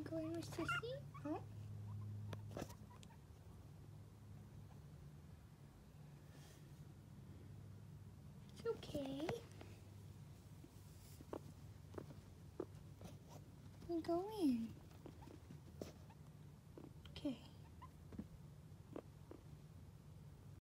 Go in with Sissy? Oh. It's okay. Go in.